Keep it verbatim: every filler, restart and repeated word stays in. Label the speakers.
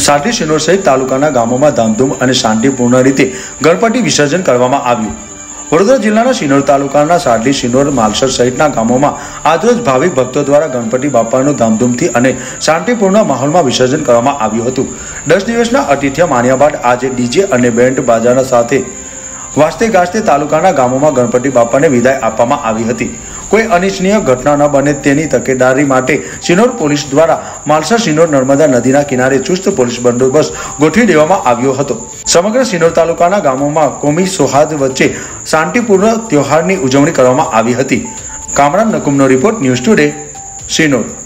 Speaker 1: સાંઢી શિનોર સહિત તાલુકાના ગામોમાં ધામધૂમ અને શાંતિપૂર્ણ રીતે ગણપતિ વિસર્જન કરવામાં આવ્યું। વડોદરા જિલ્લાના શિનોર તાલુકાના સાંઢી શિનોર માલસર સહિતના ગામોમાં આજરોજ ભાવિક ભક્તો દ્વારા ગણપતિ બાપાનું ધામધૂમથી અને શાંતિપૂર્ણ માહોલમાં વિસર્જન કરવામાં આવ્યું હતું। દસ દિવસના આતિથ્ય માન્યા બાદ આજે ડીજે અને બેન્ડ બાજાના સાથે વાજતે ગાજતે તાલુકાના ગામોમાં ગણપતિ બાપાને વિદાય આપવામાં આવી હતી। કોઈ અનિચ્છનીય ઘટના ન બને તેની તકેદારી માટે શિનોર પોલીસ દ્વારા માલસર શિનોર નર્મદા નદીના કિનારે ચુસ્ત પોલીસ બંદોબસ્ત ગોઠવી દેવામાં આવ્યો હતો। સમગ્ર શિનોર તાલુકાના ગામોમાં કોમી સૌહાર્દ વચ્ચે શાંતિપૂર્ણ તહેવારની ઉજવણી કરવામાં આવી હતી। કામરાન નકુમનો રિપોર્ટ, ન્યૂઝ ટુડે, શિનોર।